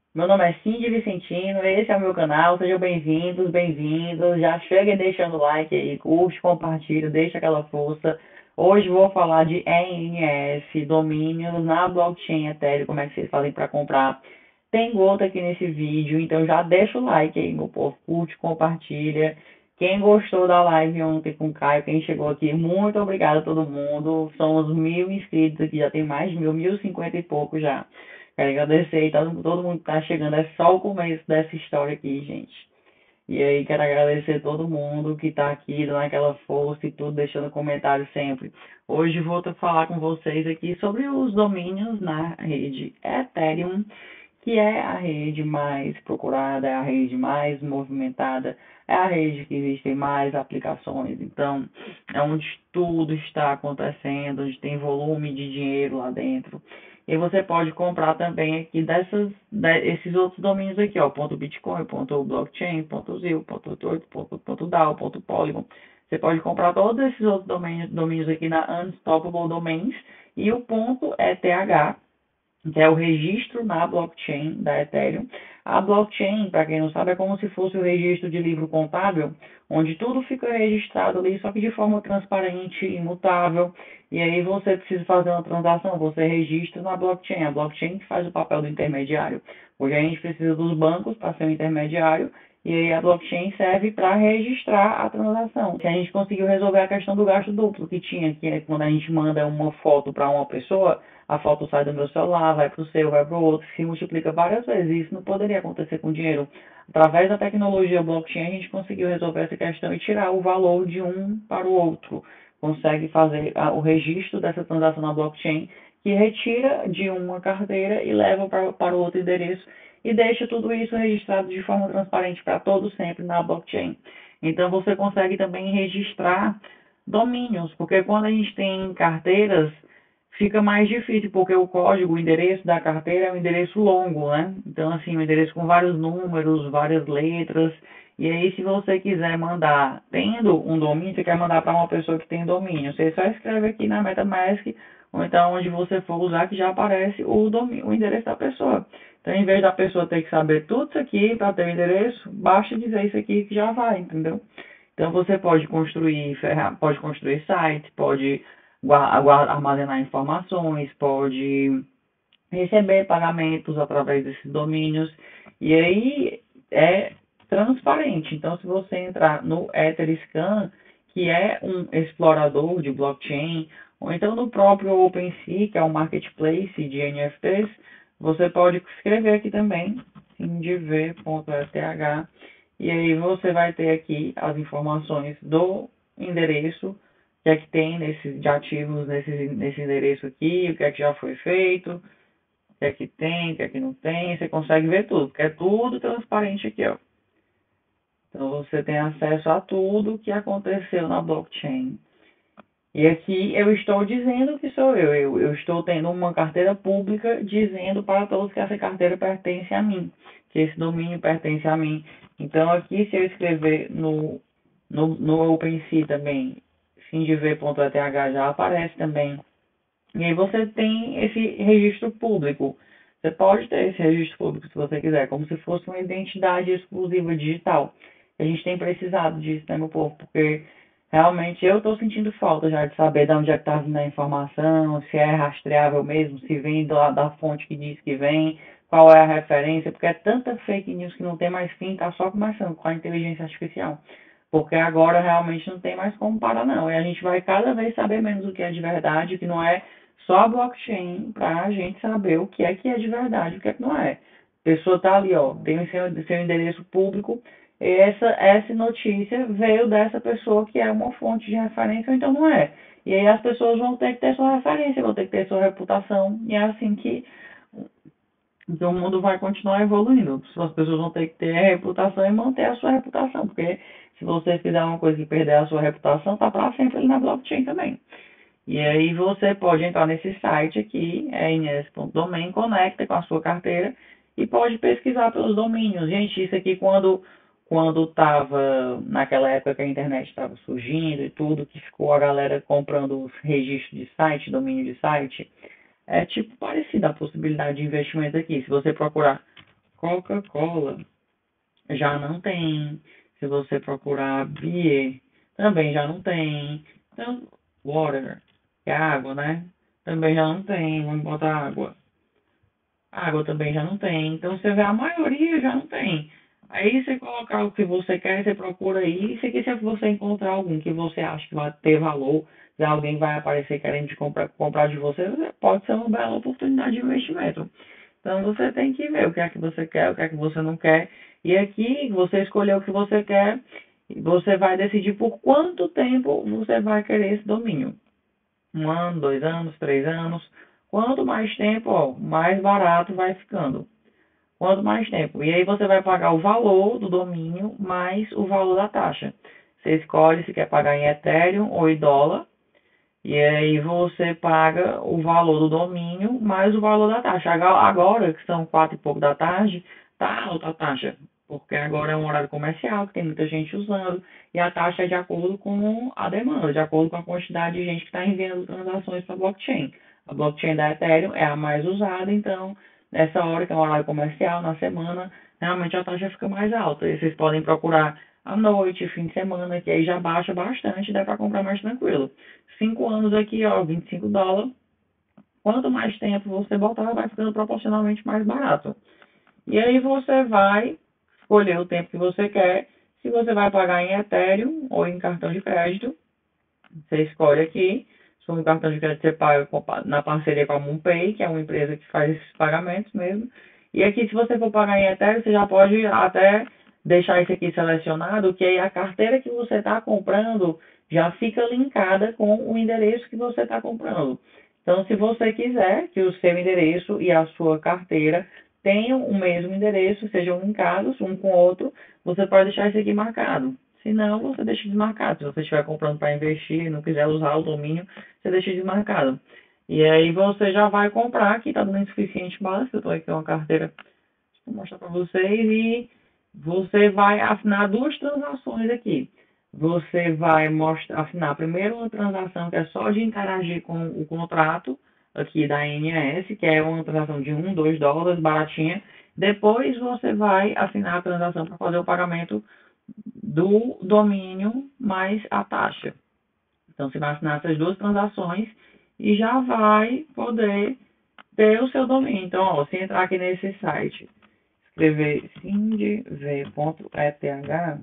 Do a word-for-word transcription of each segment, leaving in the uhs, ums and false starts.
Meu nome é Cindy Vicentino, esse é o meu canal, sejam bem-vindos, bem-vindos. Já chega deixando o like aí, curte, compartilha, deixa aquela força. Hoje vou falar de E N S, domínios na blockchain Ethereum, como é que vocês fazem para comprar. Tem gota aqui nesse vídeo, então já deixa o like aí, meu povo, curte, compartilha. Quem gostou da live ontem com o Caio, quem chegou aqui, muito obrigado a todo mundo. Somos mil inscritos aqui, já tem mais de mil, mil e cinquenta e pouco já. Quero agradecer aí todo, todo mundo que tá chegando. É só o começo dessa história aqui, gente. E aí, quero agradecer todo mundo que tá aqui, dando aquela força e tudo, deixando comentário sempre. Hoje vou falar com vocês aqui sobre os domínios na rede Ethereum, que é a rede mais procurada, é a rede mais movimentada, é a rede que existem mais aplicações. Então, é onde tudo está acontecendo, onde tem volume de dinheiro lá dentro. E você pode comprar também aqui dessas, desses outros domínios aqui, ó, ponto .bitcoin, ponto .blockchain, ponto .zil, ponto .torto, ponto, ponto .dao, ponto .polygon. Você pode comprar todos esses outros domínios, domínios aqui na Unstoppable Domains e o ponto .eth, que é o registro na blockchain da Ethereum. A blockchain, para quem não sabe, é como se fosse o registro de livro contábil, onde tudo fica registrado ali, só que de forma transparente, imutável. E aí você precisa fazer uma transação, você registra na blockchain. A blockchain faz o papel do intermediário. Hoje a gente precisa dos bancos para ser o intermediário, e aí a blockchain serve para registrar a transação. Se a gente conseguiu resolver a questão do gasto duplo que tinha, que é quando a gente manda uma foto para uma pessoa, a foto sai do meu celular, vai para o seu, vai para o outro, se multiplica várias vezes. Isso não poderia acontecer com dinheiro. Através da tecnologia blockchain, a gente conseguiu resolver essa questão e tirar o valor de um para o outro. Consegue fazer o registro dessa transação na blockchain, que retira de uma carteira e leva para, para o outro endereço e deixa tudo isso registrado de forma transparente para todos sempre na blockchain. Então você consegue também registrar domínios, porque quando a gente tem carteiras, fica mais difícil, porque o código, o endereço da carteira é um endereço longo, né? Então, assim, um endereço com vários números, várias letras. E aí, se você quiser mandar, tendo um domínio, você quer mandar para uma pessoa que tem domínio, você só escreve aqui na MetaMask, ou então onde você for usar, que já aparece o, domínio, o endereço da pessoa. Então, em vez da pessoa ter que saber tudo isso aqui para ter o endereço, basta dizer isso aqui que já vai, entendeu? Então, você pode construir, pode construir site, pode armazenar informações, pode receber pagamentos através desses domínios. E aí é transparente. Então, se você entrar no Etherscan, que é um explorador de blockchain, ou então no próprio OpenSea, que é um marketplace de N F Ts, você pode escrever aqui também, indiv ponto eth, e aí você vai ter aqui as informações do endereço, o que é que tem nesse, de ativos nesse, nesse endereço aqui, o que é que já foi feito, o que é que tem, o que é que não tem, você consegue ver tudo, porque é tudo transparente aqui, ó. Então você tem acesso a tudo que aconteceu na blockchain. E aqui eu estou dizendo que sou eu. eu. Eu estou tendo uma carteira pública dizendo para todos que essa carteira pertence a mim, que esse domínio pertence a mim. Então aqui, se eu escrever no, no, no OpenSea também, cindiv.eth já aparece também. E aí você tem esse registro público. Você pode ter esse registro público se você quiser, como se fosse uma identidade exclusiva digital. A gente tem precisado disso, né, meu povo? Porque realmente eu estou sentindo falta já de saber de onde é que está vindo a informação, se é rastreável mesmo, se vem da, da fonte que diz que vem, qual é a referência, porque é tanta fake news que não tem mais fim, está só começando com a inteligência artificial. Porque agora realmente não tem mais como parar, não. E a gente vai cada vez saber menos o que é de verdade, o que não é, só a blockchain para a gente saber o que é que é de verdade, o que é que não é. A pessoa tá ali, ó, tem o seu, seu endereço público, e essa, essa notícia veio dessa pessoa que é uma fonte de referência, ou então não é. E aí as pessoas vão ter que ter sua referência, vão ter que ter sua reputação, e é assim que então o mundo vai continuar evoluindo. As pessoas vão ter que ter a reputação e manter a sua reputação, porque se você fizer uma coisa e perder a sua reputação, tá para sempre ali na blockchain também. E aí você pode entrar nesse site aqui, é ins.domain, conecta com a sua carteira e pode pesquisar pelos domínios. Gente, isso aqui quando quando estava naquela época que a internet estava surgindo e tudo, que ficou a galera comprando os registros de site, domínio de site, é tipo parecida a possibilidade de investimento aqui. Se você procurar Coca-Cola já não tem. Se você procurar beer, também já não tem. Então, water, que é água, né? Também já não tem. Vamos botar água. Água também já não tem. Então, você vê, a maioria já não tem. Aí, você colocar o que você quer, você procura aí. E se quiser você encontrar algum que você acha que vai ter valor, se alguém vai aparecer querendo te comprar, comprar de você, pode ser uma bela oportunidade de investimento. Então, você tem que ver o que é que você quer, o que é que você não quer. E aqui, você escolheu o que você quer, e você vai decidir por quanto tempo você vai querer esse domínio. Um ano, dois anos, três anos. Quanto mais tempo, ó, mais barato vai ficando. Quanto mais tempo. E aí você vai pagar o valor do domínio mais o valor da taxa. Você escolhe se quer pagar em Ethereum ou em dólar. E aí você paga o valor do domínio mais o valor da taxa. Agora, que são quatro e pouco da tarde, tá alta a taxa. Porque agora é um horário comercial, que tem muita gente usando. E a taxa é de acordo com a demanda, de acordo com a quantidade de gente que está enviando transações para a blockchain. A blockchain da Ethereum é a mais usada, então, nessa hora, que é um horário comercial, na semana, realmente a taxa fica mais alta. E vocês podem procurar à noite, fim de semana, que aí já baixa bastante, dá para comprar mais tranquilo. Cinco anos aqui, ó, vinte e cinco dólares. Quanto mais tempo você botar, vai ficando proporcionalmente mais barato. E aí você vai escolher o tempo que você quer. Se você vai pagar em Ethereum ou em cartão de crédito, você escolhe aqui. Se for um cartão de crédito, você paga na parceria com a MoonPay, que é uma empresa que faz esses pagamentos mesmo. E aqui, se você for pagar em Ethereum, você já pode até deixar isso aqui selecionado, que aí a carteira que você está comprando já fica linkada com o endereço que você está comprando. Então, se você quiser que o seu endereço e a sua carteira tenham o mesmo endereço, sejam linkados um com o outro, você pode deixar isso aqui marcado. Se não, você deixa desmarcado. Se você estiver comprando para investir e não quiser usar o domínio, você deixa desmarcado. E aí você já vai comprar, aqui está dando insuficiente básico, eu estou aqui com uma carteira, vou mostrar para vocês, e você vai assinar duas transações aqui. Você vai mostrar, assinar primeiro uma transação que é só de interagir com o contrato aqui da A N S, que é uma transação de um, dois dólares, baratinha. Depois você vai assinar a transação para fazer o pagamento do domínio mais a taxa. Então, você vai assinar essas duas transações e já vai poder ter o seu domínio. Então, ó, se entrar aqui nesse site, escrever sindv ponto e t h,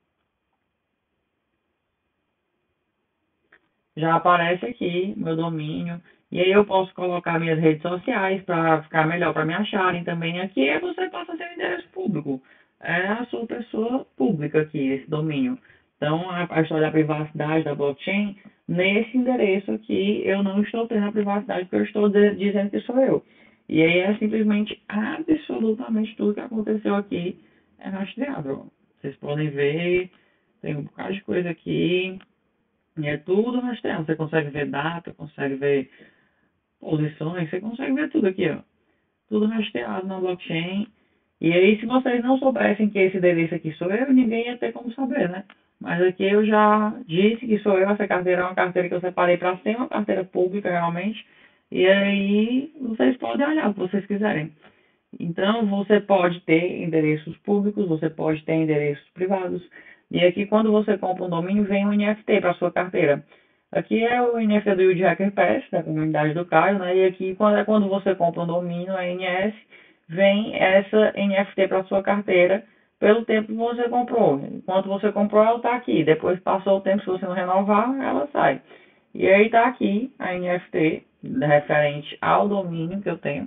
já aparece aqui meu domínio. E aí eu posso colocar minhas redes sociais para ficar melhor para me acharem também. Aqui é você passa a ser um endereço público. É a sua pessoa pública aqui, esse domínio. Então, a, a história da privacidade da blockchain, nesse endereço aqui, eu não estou tendo a privacidade porque eu estou de, dizendo que sou eu. E aí é simplesmente absolutamente tudo que aconteceu aqui é rastreável. Vocês podem ver, tem um bocado de coisa aqui. E é tudo rastreado. Você consegue ver data, consegue ver posições, você consegue ver tudo aqui, ó. Tudo rastreado na blockchain. E aí, se vocês não soubessem que esse endereço aqui sou eu, ninguém ia ter como saber, né? Mas aqui eu já disse que sou eu. Essa carteira é uma carteira que eu separei para ser uma carteira pública, realmente. E aí, vocês podem olhar o que vocês quiserem. Então, você pode ter endereços públicos, você pode ter endereços privados. E aqui, quando você compra um domínio, vem um N F T para sua carteira. Aqui é o N F T do Yield Hacker Pass, da comunidade do Caio, né? E aqui, quando é quando você compra um domínio, a N S, vem essa N F T para sua carteira pelo tempo que você comprou. Enquanto você comprou, ela está aqui. Depois passou o tempo, se você não renovar, ela sai. E aí está aqui a N F T referente ao domínio que eu tenho.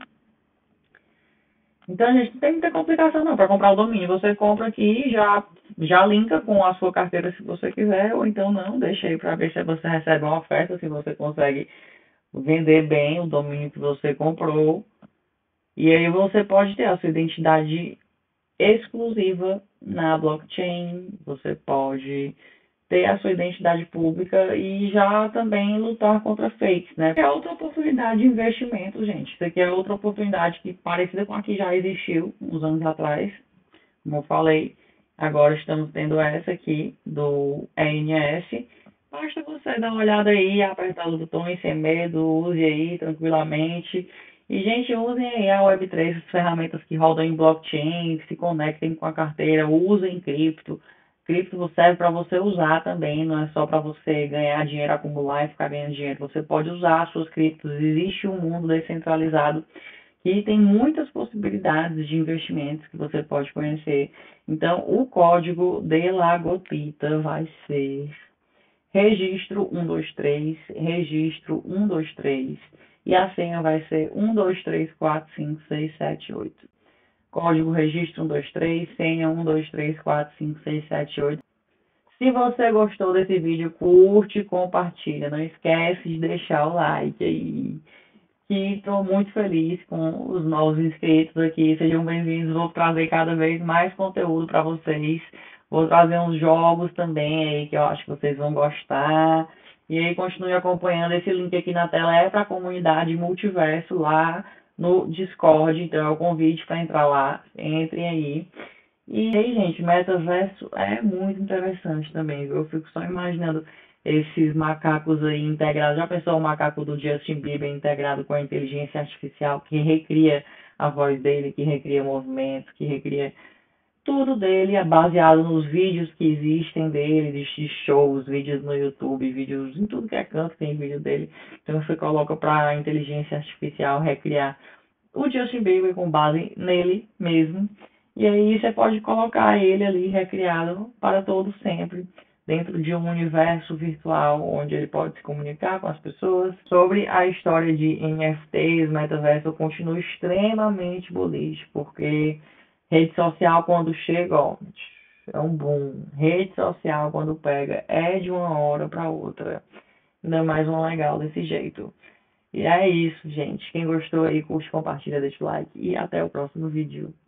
Então, a gente não tem muita complicação não. Para comprar o domínio, você compra aqui e já, já linka com a sua carteira se você quiser, ou então não, deixa aí para ver se você recebe uma oferta, se você consegue vender bem o domínio que você comprou. E aí você pode ter a sua identidade exclusiva na blockchain, você pode ter a sua identidade pública e já também lutar contra fakes, né? É outra oportunidade de investimento, gente. Isso aqui é outra oportunidade que parecida com a que já existiu uns anos atrás, como eu falei. Agora estamos tendo essa aqui do E N S. Basta você dar uma olhada aí, apertar os botões sem medo, use aí tranquilamente. E, gente, usem aí a web três, as ferramentas que rodam em blockchain, que se conectem com a carteira, usem cripto. Cripto serve para você usar também, não é só para você ganhar dinheiro, acumular e ficar ganhando dinheiro. Você pode usar as suas criptos. Existe um mundo descentralizado que tem muitas possibilidades de investimentos que você pode conhecer. Então, o código de Lagotita vai ser registro um dois três, registro um dois três, e a senha vai ser um dois três quatro cinco seis sete oito. Código registro um dois três, senha um dois três quatro cinco seis sete oito. Se você gostou desse vídeo, curte e compartilha. Não esquece de deixar o like aí. Que estou muito feliz com os novos inscritos aqui. Sejam bem-vindos. Vou trazer cada vez mais conteúdo para vocês. Vou trazer uns jogos também aí que eu acho que vocês vão gostar. E aí continue acompanhando. Esse link aqui na tela é para a comunidade Multiverso lá no Discord. Então é o convite para entrar lá. Entrem aí. E aí, gente, metaverso é muito interessante também, viu? Eu fico só imaginando esses macacos aí integrados. Já pensou o macaco do Justin Bieber integrado com a inteligência artificial que recria a voz dele, que recria movimentos, que recria tudo dele, é baseado nos vídeos que existem dele, de shows, vídeos no YouTube, vídeos em tudo que é canto tem vídeo dele. Então você coloca para a inteligência artificial recriar o Justin Bieber com base nele mesmo. E aí você pode colocar ele ali recriado para todo sempre, dentro de um universo virtual onde ele pode se comunicar com as pessoas. Sobre a história de N F Ts, metaverso, eu continuo extremamente bullish, porque rede social quando chega, ó, é um boom. Rede social quando pega é de uma hora para outra. Ainda mais um legal desse jeito. E é isso, gente. Quem gostou aí, curte, compartilha, deixa o like e até o próximo vídeo.